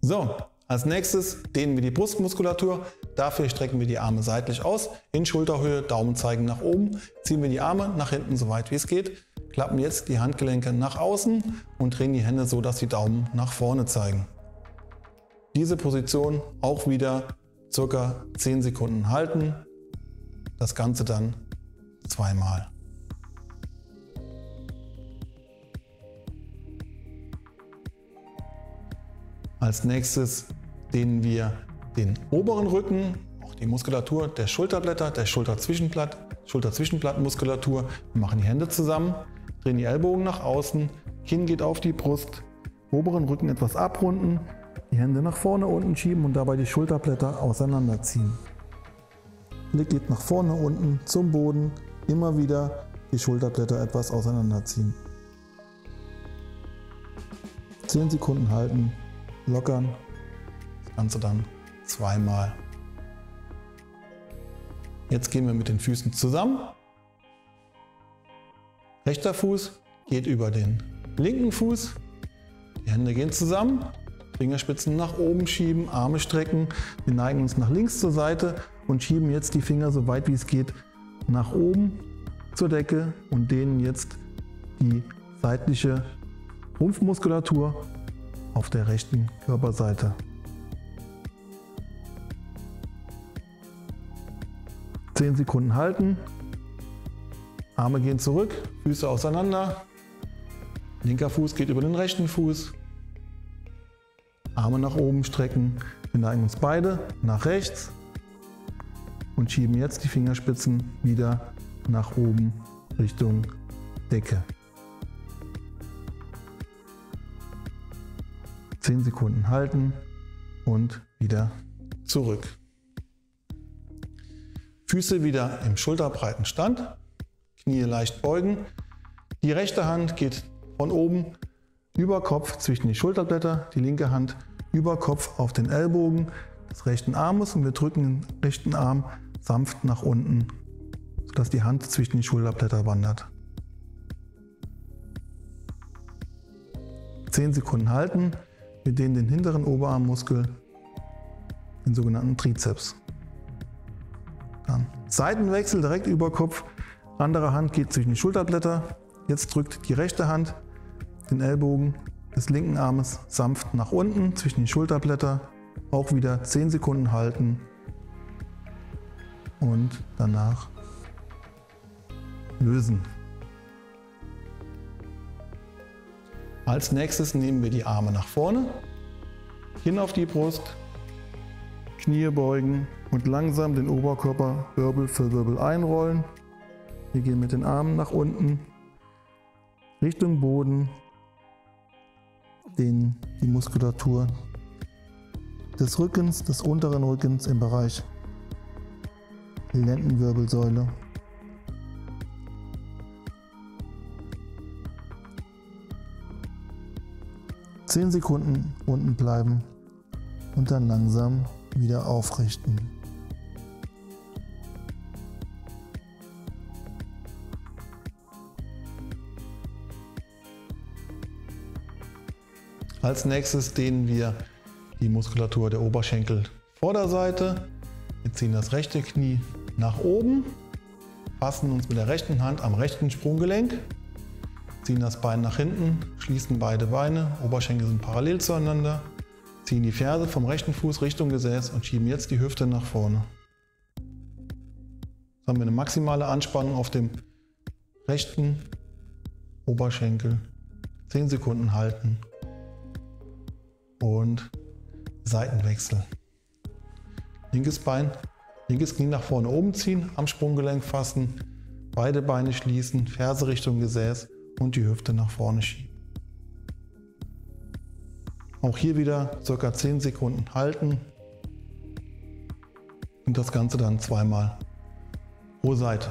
So, als nächstes dehnen wir die Brustmuskulatur. Dafür strecken wir die Arme seitlich aus, in Schulterhöhe, Daumen zeigen nach oben, ziehen wir die Arme nach hinten so weit wie es geht, klappen jetzt die Handgelenke nach außen und drehen die Hände so, dass die Daumen nach vorne zeigen. Diese Position auch wieder ca. 10 Sekunden halten, das Ganze dann zweimal. Als nächstes dehnen wir den oberen Rücken, auch die Muskulatur der Schulterblätter, der Schulterzwischenblattmuskulatur. Wir machen die Hände zusammen, drehen die Ellbogen nach außen, Kinn geht auf die Brust, oberen Rücken etwas abrunden, die Hände nach vorne unten schieben und dabei die Schulterblätter auseinanderziehen. Blick geht nach vorne unten zum Boden, immer wieder die Schulterblätter etwas auseinanderziehen. 10 Sekunden halten, lockern, das Ganze dann zweimal. Jetzt gehen wir mit den Füßen zusammen. Rechter Fuß geht über den linken Fuß. Die Hände gehen zusammen. Fingerspitzen nach oben schieben, Arme strecken. Wir neigen uns nach links zur Seite und schieben jetzt die Finger so weit wie es geht nach oben zur Decke und dehnen jetzt die seitliche Rumpfmuskulatur auf der rechten Körperseite. 10 Sekunden halten, Arme gehen zurück, Füße auseinander, linker Fuß geht über den rechten Fuß, Arme nach oben strecken, wir neigen uns beide nach rechts und schieben jetzt die Fingerspitzen wieder nach oben Richtung Decke. 10 Sekunden halten und wieder zurück. Füße wieder im schulterbreiten Stand, Knie leicht beugen. Die rechte Hand geht von oben über Kopf zwischen die Schulterblätter, die linke Hand über Kopf auf den Ellbogen des rechten Armes und wir drücken den rechten Arm sanft nach unten, sodass die Hand zwischen die Schulterblätter wandert. 10 Sekunden halten. Wir dehnen den hinteren Oberarmmuskel, den sogenannten Trizeps. Dann Seitenwechsel direkt über Kopf, andere Hand geht zwischen die Schulterblätter. Jetzt drückt die rechte Hand den Ellbogen des linken Armes sanft nach unten zwischen die Schulterblätter. Auch wieder 10 Sekunden halten und danach lösen. Als nächstes nehmen wir die Arme nach vorne, Kinn auf die Brust, Knie beugen und langsam den Oberkörper Wirbel für Wirbel einrollen. Wir gehen mit den Armen nach unten, Richtung Boden, dehnen die Muskulatur des Rückens, des unteren Rückens im Bereich Lendenwirbelsäule. Zehn Sekunden unten bleiben und dann langsam wieder aufrichten. Als nächstes dehnen wir die Muskulatur der Oberschenkelvorderseite. Wir ziehen das rechte Knie nach oben, fassen uns mit der rechten Hand am rechten Sprunggelenk, ziehen das Bein nach hinten, schließen beide Beine, Oberschenkel sind parallel zueinander, ziehen die Ferse vom rechten Fuß Richtung Gesäß und schieben jetzt die Hüfte nach vorne. Jetzt haben wir eine maximale Anspannung auf dem rechten Oberschenkel. 10 Sekunden halten und Seitenwechsel. Linkes Bein, linkes Knie nach vorne oben ziehen, am Sprunggelenk fassen, beide Beine schließen, Ferse Richtung Gesäß und die Hüfte nach vorne schieben. Auch hier wieder ca. 10 Sekunden halten und das Ganze dann zweimal pro Seite.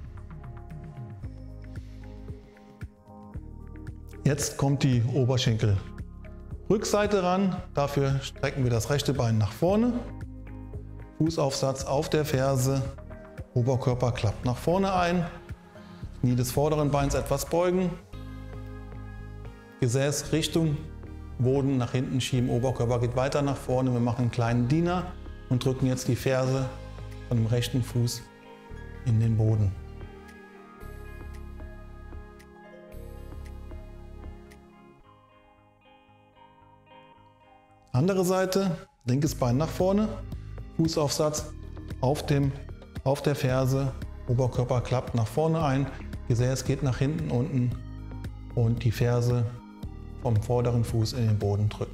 Jetzt kommt die Oberschenkelrückseite ran. Dafür strecken wir das rechte Bein nach vorne, Fußaufsatz auf der Ferse, Oberkörper klappt nach vorne ein, Knie des vorderen Beins etwas beugen, Gesäß Richtung Boden nach hinten schieben, Oberkörper geht weiter nach vorne. Wir machen einen kleinen Diener und drücken jetzt die Ferse von dem rechten Fuß in den Boden. Andere Seite, linkes Bein nach vorne, Fußaufsatz auf der Ferse, Oberkörper klappt nach vorne ein, Gesäß geht nach hinten unten und die Ferse vom vorderen Fuß in den Boden drücken.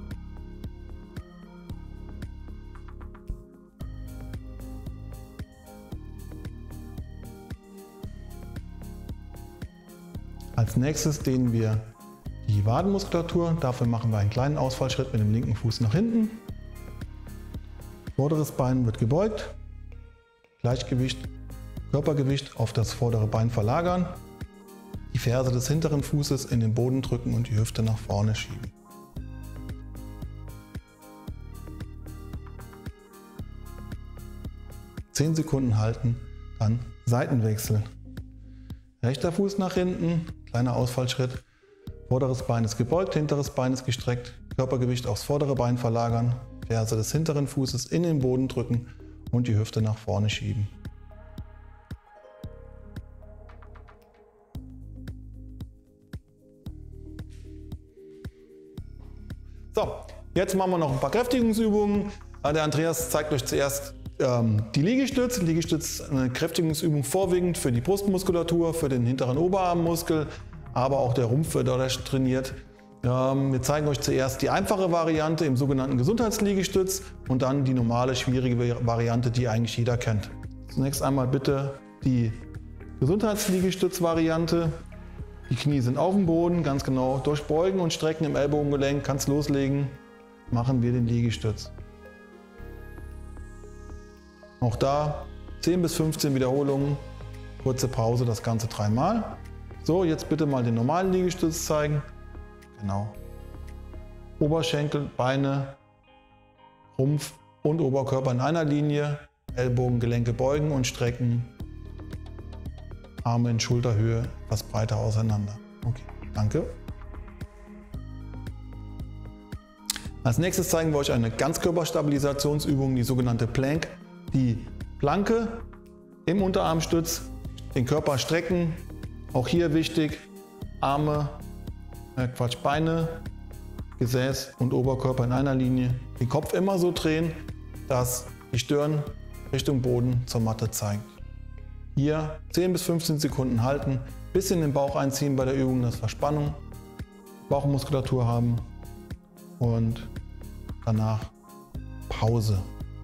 Als nächstes dehnen wir die Wadenmuskulatur. Dafür machen wir einen kleinen Ausfallschritt mit dem linken Fuß nach hinten. Vorderes Bein wird gebeugt. Körpergewicht auf das vordere Bein verlagern. Die Ferse des hinteren Fußes in den Boden drücken und die Hüfte nach vorne schieben. (10 Sekunden halten, dann Seitenwechsel. Rechter Fuß nach hinten, kleiner Ausfallschritt. Vorderes Bein ist gebeugt, hinteres Bein ist gestreckt. Körpergewicht aufs vordere Bein verlagern. Ferse des hinteren Fußes in den Boden drücken und die Hüfte nach vorne schieben. So, jetzt machen wir noch ein paar Kräftigungsübungen. Der Andreas zeigt euch zuerst die Liegestütz. Liegestütz ist eine Kräftigungsübung vorwiegend für die Brustmuskulatur, für den hinteren Oberarmmuskel, aber auch der Rumpf wird dadurch trainiert. Wir zeigen euch zuerst die einfache Variante im sogenannten Gesundheitsliegestütz und dann die normale, schwierige Variante, die eigentlich jeder kennt. Zunächst einmal bitte die Gesundheitsliegestütz-Variante. Die Knie sind auf dem Boden, ganz genau. Durch Beugen und Strecken im Ellbogengelenk, kannst loslegen, machen wir den Liegestütz. Auch da 10 bis 15 Wiederholungen, kurze Pause, das Ganze 3 Mal. So, jetzt bitte mal den normalen Liegestütz zeigen. Genau. Oberschenkel, Beine, Rumpf und Oberkörper in einer Linie. Ellbogengelenke beugen und strecken. Arme in Schulterhöhe, etwas breiter auseinander. Okay, danke. Als nächstes zeigen wir euch eine Ganzkörperstabilisationsübung, die sogenannte Plank. Die Planke im Unterarmstütz, den Körper strecken. Auch hier wichtig, Beine, Gesäß und Oberkörper in einer Linie. Den Kopf immer so drehen, dass die Stirn Richtung Boden zur Matte zeigt. Hier 10 bis 15 Sekunden halten, bisschen den Bauch einziehen bei der Übung, dass wir Spannung, Bauchmuskulatur haben und danach Pause.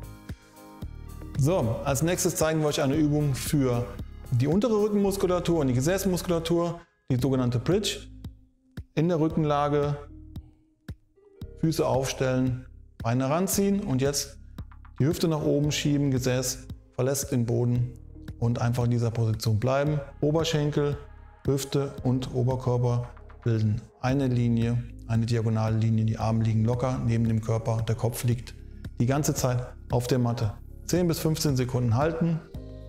So, als nächstes zeigen wir euch eine Übung für die untere Rückenmuskulatur und die Gesäßmuskulatur, die sogenannte Bridge. In der Rückenlage Füße aufstellen, Beine ranziehen und jetzt die Hüfte nach oben schieben, Gesäß verlässt den Boden und einfach in dieser Position bleiben. Oberschenkel, Hüfte und Oberkörper bilden eine Linie, eine diagonale Linie. Die Arme liegen locker neben dem Körper, der Kopf liegt die ganze Zeit auf der Matte. 10 bis 15 Sekunden halten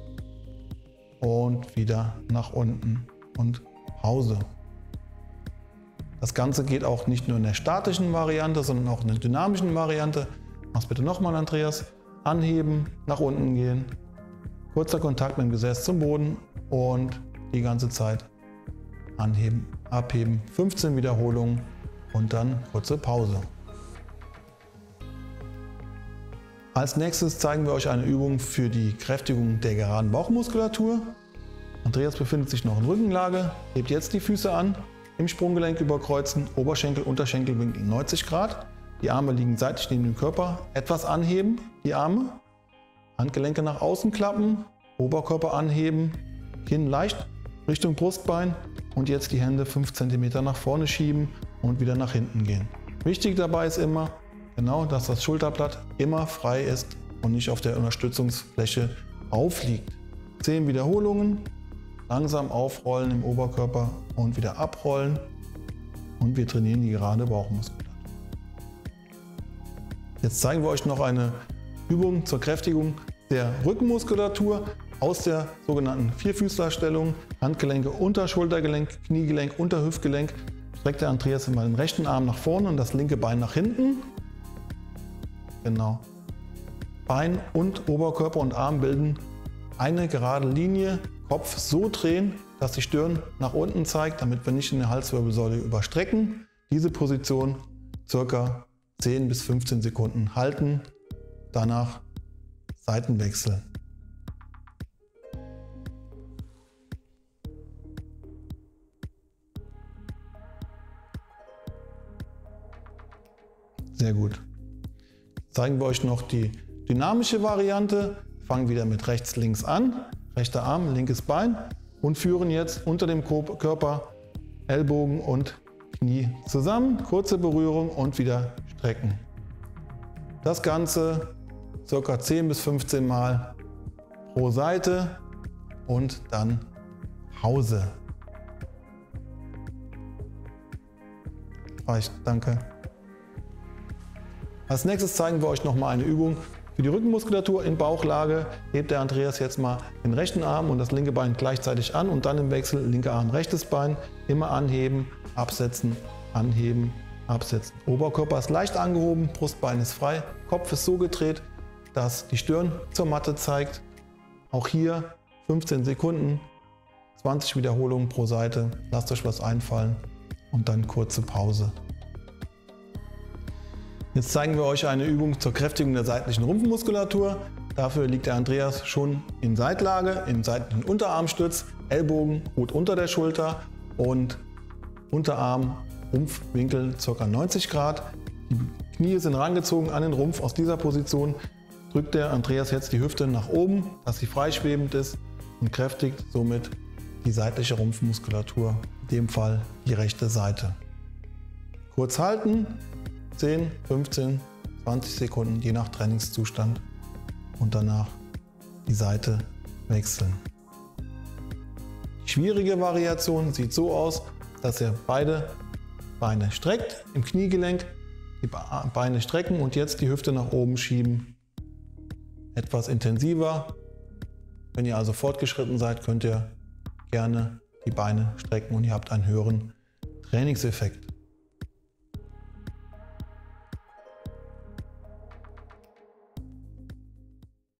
und wieder nach unten und Pause. Das Ganze geht auch nicht nur in der statischen Variante, sondern auch in der dynamischen Variante. Mach's bitte nochmal, Andreas. Anheben, nach unten gehen, kurzer Kontakt mit dem Gesäß zum Boden und die ganze Zeit anheben, abheben, 15 Wiederholungen und dann kurze Pause. Als nächstes zeigen wir euch eine Übung für die Kräftigung der geraden Bauchmuskulatur. Andreas befindet sich noch in Rückenlage, hebt jetzt die Füße an, im Sprunggelenk überkreuzen, Oberschenkel, Unterschenkelwinkel 90 Grad. Die Arme liegen seitlich neben dem Körper, etwas anheben, die Arme, Handgelenke nach außen klappen, Oberkörper anheben, Kinn leicht Richtung Brustbein und jetzt die Hände 5 cm nach vorne schieben und wieder nach hinten gehen. Wichtig dabei ist immer, genau, dass das Schulterblatt immer frei ist und nicht auf der Unterstützungsfläche aufliegt. 10 Wiederholungen, langsam aufrollen im Oberkörper und wieder abrollen und wir trainieren die gerade Bauchmuskulatur. Jetzt zeigen wir euch noch eine Übung zur Kräftigung der Rückenmuskulatur aus der sogenannten Vierfüßlerstellung. Handgelenke unter Schultergelenk, Kniegelenk, unter Hüftgelenk. streckt der Andreas immer den rechten Arm nach vorne und das linke Bein nach hinten. Genau. Bein und Oberkörper und Arm bilden eine gerade Linie. Kopf so drehen, dass die Stirn nach unten zeigt, damit wir nicht in der Halswirbelsäule überstrecken. Diese Position ca. 10 bis 15 Sekunden halten. Danach Seitenwechsel. Sehr gut. Zeigen wir euch noch die dynamische Variante. Fangen wieder mit rechts, links an. Rechter Arm, linkes Bein und führen jetzt unter dem Körper Ellbogen und Knie zusammen. Kurze Berührung und wieder strecken. Das Ganze ca. 10 bis 15 Mal pro Seite und dann Pause. Reicht, danke. Als nächstes zeigen wir euch noch mal eine Übung für die Rückenmuskulatur in Bauchlage. Hebt der Andreas jetzt mal den rechten Arm und das linke Bein gleichzeitig an und dann im Wechsel linker Arm, rechtes Bein. Immer anheben, absetzen, anheben, absetzen. Oberkörper ist leicht angehoben, Brustbein ist frei, Kopf ist so gedreht, dass die Stirn zur Matte zeigt. Auch hier 15 Sekunden, 20 Wiederholungen pro Seite. Lasst euch was einfallen und dann kurze Pause. Jetzt zeigen wir euch eine Übung zur Kräftigung der seitlichen Rumpfmuskulatur. Dafür liegt der Andreas schon in Seitlage, im seitlichen Unterarmstütz, Ellbogen gut unter der Schulter und Unterarm, Rumpfwinkel ca. 90 Grad. Die Knie sind rangezogen an den Rumpf. Aus dieser Position drückt der Andreas jetzt die Hüfte nach oben, dass sie freischwebend ist und kräftigt somit die seitliche Rumpfmuskulatur, in dem Fall die rechte Seite. Kurz halten. 10, 15, 20 Sekunden, je nach Trainingszustand und danach die Seite wechseln. Die schwierige Variation sieht so aus, dass ihr beide Beine streckt, im Kniegelenk die Beine strecken und jetzt die Hüfte nach oben schieben. Etwas intensiver. Wenn ihr also fortgeschritten seid, könnt ihr gerne die Beine strecken und ihr habt einen höheren Trainingseffekt.